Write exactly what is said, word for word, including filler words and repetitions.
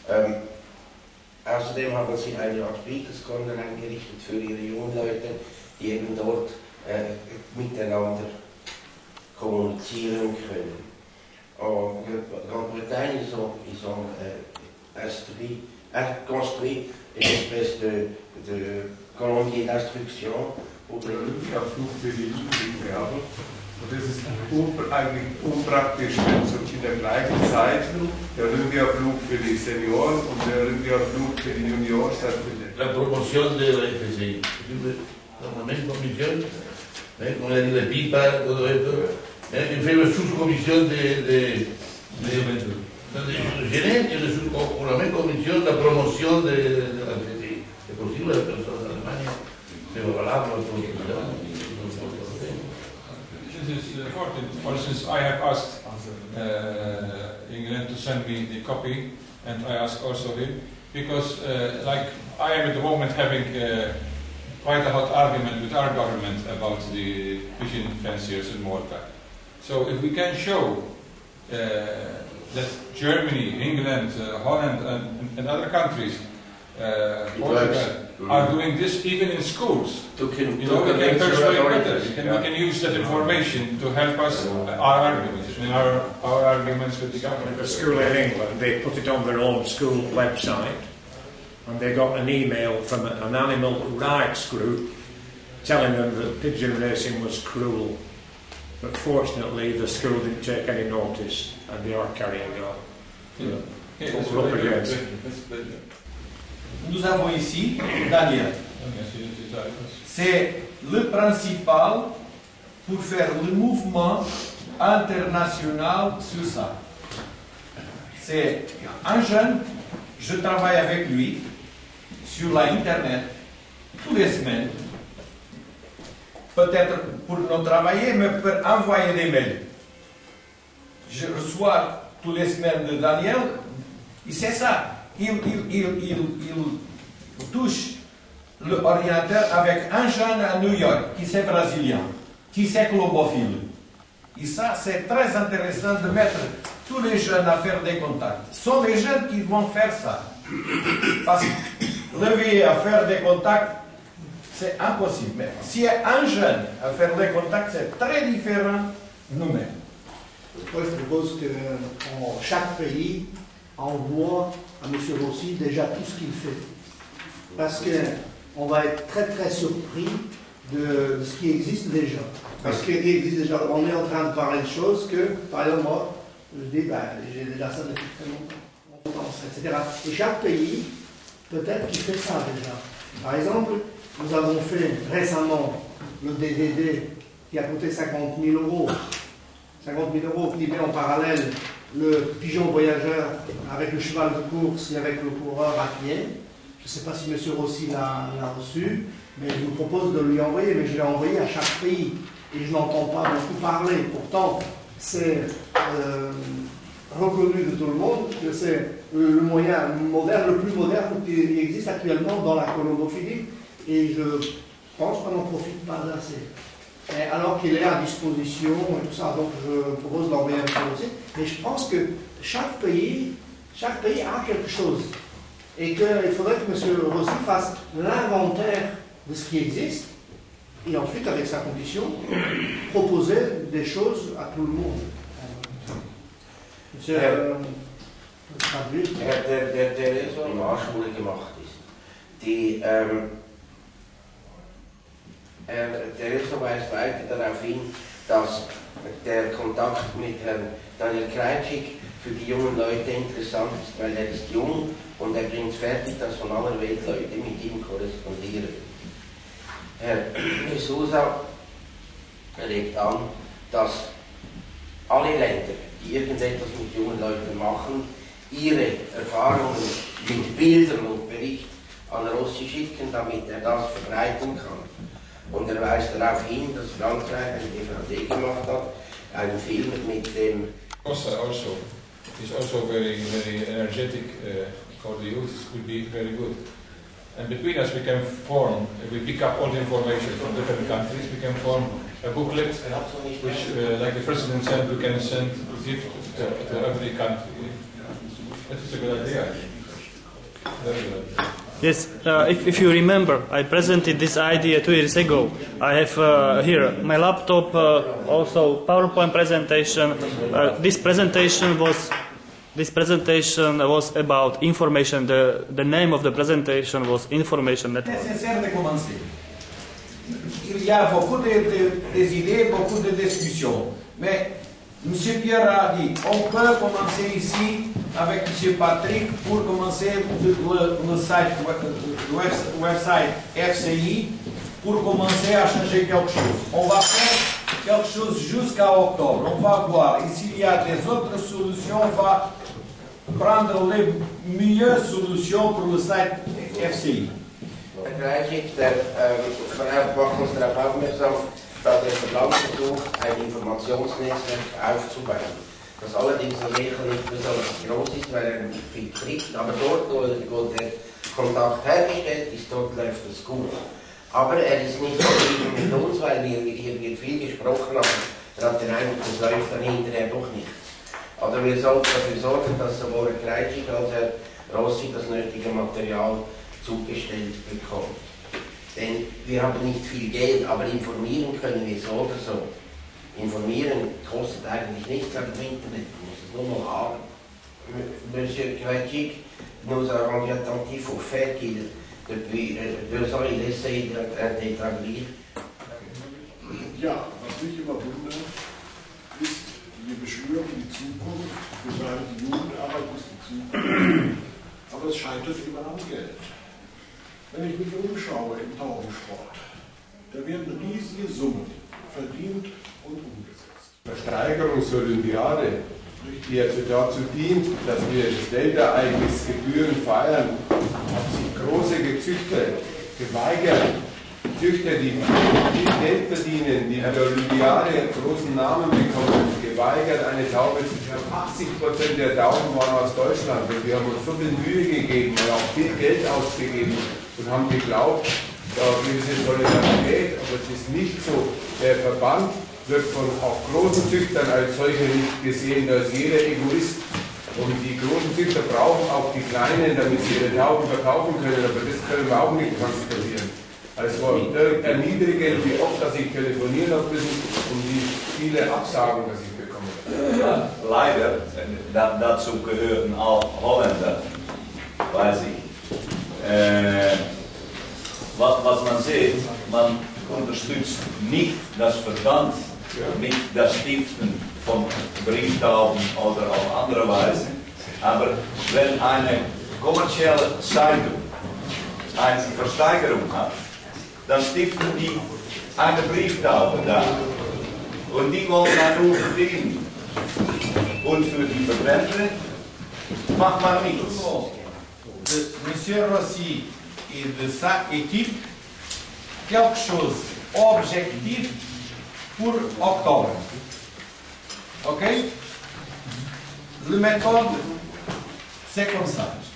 Ähm, außerdem haben sie eine Art Speakers Corner eingerichtet für ihre jungen Leute, die eben dort äh, miteinander kommunizieren können. En Grande-Bretagne, ils ont, ils ont euh, instruit, construit une espèce de, de colombier d'instruction pour les für die Jugendlichen haben. Und das ist eigentlich unpraktisch, wenn so in der gleichen Zeit der Olympiaflug für die Senioren und der Olympiaflug für die Junioren stattfindet. La promoción de la F C I. La même comisión, con la pipa, todo esto. Il fait la sous-commission de, de, de, de Genève et la même commission de la promotion de, de la F C I. C'est possible, la personne d'Allemagne, c'est valable pour tout ça. This is important. For instance, I have asked uh, England to send me the copy, and I asked also him, because uh, like I am at the moment having uh, quite a hot argument with our government about the pigeon fanciers in Malta. So if we can show uh, that Germany, England, uh, Holland and, and other countries uh, Portugal, are doing this even in schools, you know, we can persuade others. We can, we can use that information to help us uh, our arguments, in our, our arguments with the government. The school in England, they put it on their own school website, and they got an email from an animal rights group telling them that pigeon racing was cruel. But fortunately, the school didn't take any notice, and they are carrying on. Yeah. Yeah, That's what we're against. Nous avons ici Daniel. C'est le principal pour faire le mouvement international sur ça. C'est un jeune, je travaille avec lui sur l'internet toutes les semaines. Peut-être pour non travailler, mais pour envoyer des mails. Je reçois toutes les semaines de Daniel, et c'est ça. Il, il, il, il, il touche l'oriental avec un jeune à New York, qui c'est brésilien, qui c'est colombophile. Et ça, c'est très intéressant de mettre tous les jeunes à faire des contacts. Ce sont les jeunes qui vont faire ça. Parce que lever à faire des contacts, c'est impossible. Mais s'il y a un jeune à faire les contacts, c'est très différent nous-mêmes. Moi, je propose que en, chaque pays envoie à M. Rossi déjà tout ce qu'il fait. Parce qu'on va être très très surpris de, de ce qui existe déjà. Parce qu'il existe déjà, on est en train de parler de choses que, par exemple, moi, je dis, ben, j'ai déjà ça depuis très longtemps, en France, et cetera. Et chaque pays, peut-être qu'il fait ça déjà. Par exemple, nous avons fait récemment le D V D qui a coûté cinquante mille euros. cinquante mille euros qui met en parallèle le pigeon voyageur avec le cheval de course et avec le coureur à pied. Je ne sais pas si M. Rossi l'a reçu, mais je vous propose de lui envoyer, mais je l'ai envoyé à chaque pays. Et je n'entends pas beaucoup parler. Pourtant, c'est euh, reconnu de tout le monde que c'est le moyen moderne, le plus moderne qui existe actuellement dans la colombophilie. Et je pense qu'on n'en profite pas assez. Et alors qu'il est à disposition et tout ça, donc je propose d'envoyer un peu aussi. Mais je pense que chaque pays, chaque pays a quelque chose. Et qu'il faudrait que M. Rossi fasse l'inventaire de ce qui existe. Et ensuite, avec sa condition, proposer des choses à tout le monde. Monsieur, äh, der, der, der, der so eine Marschschule gemacht ist, die, ähm, er, der so weist weiter darauf hin, dass der Kontakt mit Herrn Daniel Krajcik für die jungen Leute interessant ist, weil er ist jung und er bringt es fertig, dass von aller Welt Leute mit ihm korrespondieren. Herr Sousa regt an, dass alle Länder, die irgendetwas mit jungen Leuten machen, ihre Erfahrungen mit Bildern und Bericht an Rossi schicken, damit er das verbreiten kann. Und er weist darauf hin, dass Frankreich eine D V D gemacht hat, einen Film mit dem... Costa also is also very, very energetic uh, for the youth. It could be very good. And between us we can form, if we pick up all the information from different countries, we can form a booklet which, uh, like the President said, we can send gift to, to every country. That is a good idea. Yes, uh, if, if you remember, I presented this idea two years ago. I have uh, here my laptop, uh, also PowerPoint presentation. Uh, this presentation was this presentation was about information. The the name of the presentation was Information Network. C'est sincère de commencer. Il y a beaucoup de, de, des idées, beaucoup de discussions. Mais M. Pierre a dit, on peut commencer ici avec M. Patrick pour commencer le, le, site, le website F C I pour commencer à changer quelque chose. On va faire quelque chose jusqu'à octobre. On va voir. Et s'il y a des autres solutions, on va prendre les meilleures solutions pour le site F C I. Herr Krajcik, der ähm, macht uns darauf aufmerksam, dass der Verband versucht, ein Informationsnetzwerk aufzubauen. Das allerdings so sicher nicht besonders groß ist, weil er nicht viel kriegt, aber dort, wo der Kontakt hergestellt ist, dort läuft es gut. Aber er ist nicht zufrieden mit uns, weil wir hier wird viel gesprochen haben, er hat den Eindruck, es läuft dann hinterher doch nichts. Also wir sollten dafür sorgen, dass sowohl Herr Krajcik als Herr Rossi das nötige Material zugestellt bekommt. Denn wir haben nicht viel Geld, aber informieren können wir so oder so. Informieren kostet eigentlich nichts auf dem Internet, man muss es nur mal haben. Monsieur Krajcik nous a rendu attentif au fait qu'il, depuis deux ans, il essaye d'établir. Ja, was mich immer wundert, ist, wir beschwören die Zukunft, wir sagen, die Jugendarbeit ist die Zukunft, aber es scheitert immer am Geld. Wenn ich mich umschaue im Taubensport, da werden riesige Summen verdient und umgesetzt. Versteigerungsolympiade, die also dazu dient, dass wir das Weltereignis Gebühren feiern, hat sich große Gezüchter geweigert. Züchter, die viel Geld verdienen, die an der Olympiade einen großen Namen bekommen, geweigert, eine Taube zu haben. achtzig Prozent der Tauben waren aus Deutschland und wir haben uns so viel Mühe gegeben und auch viel Geld ausgegeben und haben geglaubt, da gibt es Solidarität, aber es ist nicht so. Der Verband wird von auch großen Züchtern als solcher nicht gesehen, da ist jeder Egoist. Und die großen Züchter brauchen auch die Kleinen, damit sie ihre Tauben verkaufen können, aber das können wir auch nicht transportieren. Also erniedrigend, wie oft, dass ich telefonieren habe müssen, um die viele Absagen, dass ich bekomme. Ja, leider, da, dazu gehören auch Holländer, weiß ich. Äh, was, was man sieht, man unterstützt nicht das Verband mit das Stiften von Brieftauben oder auf andere Weise, aber wenn eine kommerzielle Zeitung eine Versteigerung hat, dann stiften die eine Brieftaube da. Und die wollen dann nur verdienen. Und für die Verbände macht man nichts. De Monsieur Rossi et de sa équipe, quelque chose objectif pour octobre. Ok? La méthode, c'est comme ça.